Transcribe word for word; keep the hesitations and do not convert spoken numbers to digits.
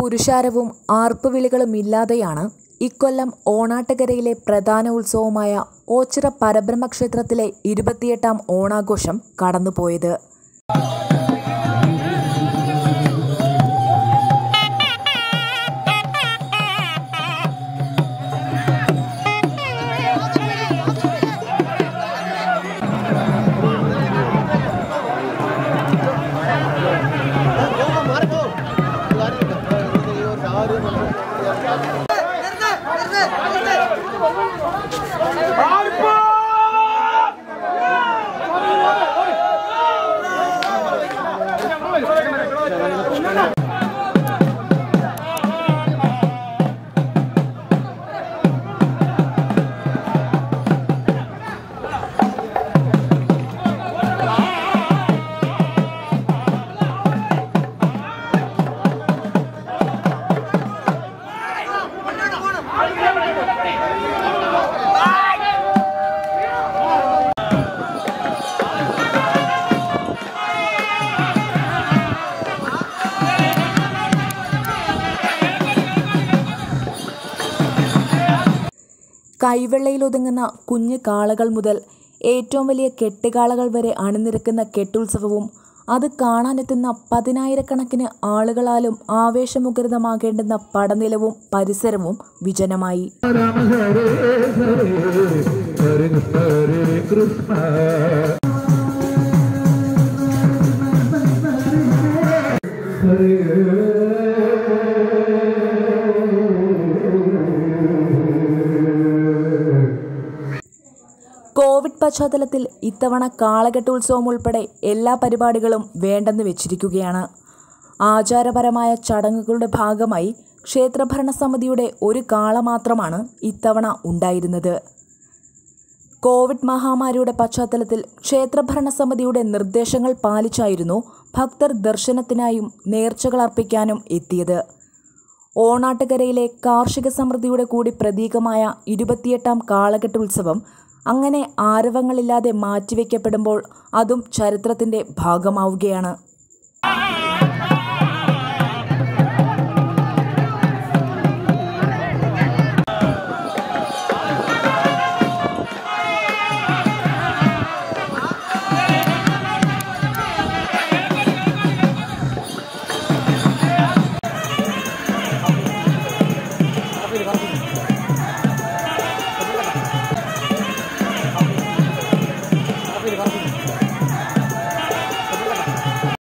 പുരുഷാരവും ആർപ്പുവിളികളുമില്ലാതെയാണ് ഇക്കൊല്ലം ഓണാട്ടുകരയിലെ പ്രധാന ഉത്സവമായ ഓച്ചിറ പരബ്രഹ്മക്ഷേത്രത്തിലെ ഇരുപത്തിയെട്ടാം ഓണാഘോഷം കടന്നുപോയത്. കൈവെള്ളയിലൊതുങ്ങുന്ന കുഞ്ഞു കാളകൾ മുതൽ ഏറ്റവും വലിയ കെട്ടുകാളകൾ വരെ അണിനിരക്കുന്ന കെട്ടുത്സവവും അത് കാണാനെത്തുന്ന പതിനായിരക്കണക്കിന് ആളുകളാലും ആവേശമുഖരിതമാകേണ്ടുന്ന പടനിലവും പരിസരവും വിജനമായി. കോവിഡ് പശ്ചാത്തലത്തിൽ ഇത്തവണ കാളകെട്ടുത്സവം ഉൾപ്പെടെ എല്ലാ പരിപാടികളും വേണ്ടെന്ന് വെച്ചിരിക്കുകയാണ്. ആചാരപരമായ ചടങ്ങുകളുടെ ഭാഗമായി ക്ഷേത്രഭരണസമിതിയുടെ ഒരു കാള മാത്രമാണ് ഇത്തവണ ഉണ്ടായിരുന്നത്. കോവിഡ് മഹാമാരിയുടെ പശ്ചാത്തലത്തിൽ ക്ഷേത്രഭരണസമിതിയുടെ നിർദ്ദേശങ്ങൾ പാലിച്ചായിരുന്നു ഭക്തർ ദർശനത്തിനായും നേർച്ചകൾ അർപ്പിക്കാനും എത്തിയത്. ഓണാട്ടുകരയിലെ കാർഷിക സമൃദ്ധിയുടെ കൂടി പ്രതീകമായ ഇരുപത്തിയെട്ടാം കാളകെട്ടുത്സവം അങ്ങനെ ആരവങ്ങളില്ലാതെ മാറ്റിവെക്കപ്പെടുമ്പോൾ അതും ചരിത്രത്തിൻ്റെ ഭാഗമാവുകയാണ്.